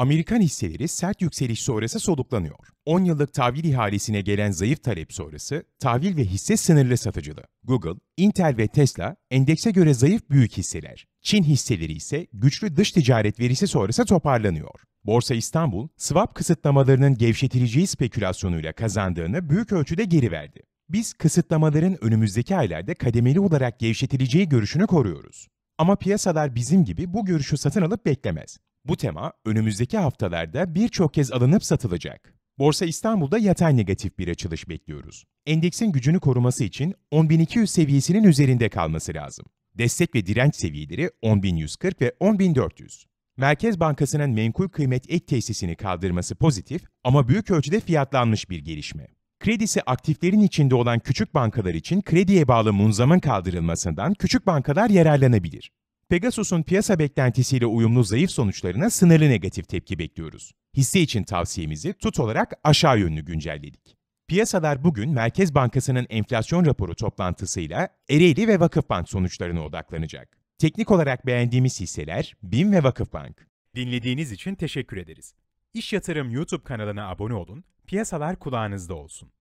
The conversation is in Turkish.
Amerikan hisseleri sert yükseliş sonrası soluklanıyor. 10 yıllık tahvil ihalesine gelen zayıf talep sonrası tahvil ve hisse sınırlı satıcılı. Google, Intel ve Tesla endekse göre zayıf büyük hisseler. Çin hisseleri ise güçlü dış ticaret verisi sonrası toparlanıyor. Borsa İstanbul, swap kısıtlamalarının gevşetileceği spekülasyonuyla kazandığını büyük ölçüde geri verdi. Biz kısıtlamaların önümüzdeki aylarda kademeli olarak gevşetileceği görüşünü koruyoruz. Ama piyasalar bizim gibi bu görüşü satın alıp beklemez. Bu tema önümüzdeki haftalarda birçok kez alınıp satılacak. Borsa İstanbul'da yatay negatif bir açılış bekliyoruz. Endeksin gücünü koruması için 10.200 seviyesinin üzerinde kalması lazım. Destek ve direnç seviyeleri 10.140 ve 10.400. Merkez Bankası'nın menkul kıymet ek tesisini kaldırması pozitif ama büyük ölçüde fiyatlanmış bir gelişme. Kredisi aktiflerin içinde olan küçük bankalar için krediye bağlı munzamın kaldırılmasından küçük bankalar yararlanabilir. Pegasus'un piyasa beklentisiyle uyumlu zayıf sonuçlarına sınırlı negatif tepki bekliyoruz. Hisse için tavsiyemizi tut olarak aşağı yönlü güncelledik. Piyasalar bugün Merkez Bankası'nın enflasyon raporu toplantısıyla Ereğli ve Vakıfbank sonuçlarına odaklanacak. Teknik olarak beğendiğimiz hisseler BİM ve Vakıfbank. Dinlediğiniz için teşekkür ederiz. İş Yatırım YouTube kanalına abone olun, piyasalar kulağınızda olsun.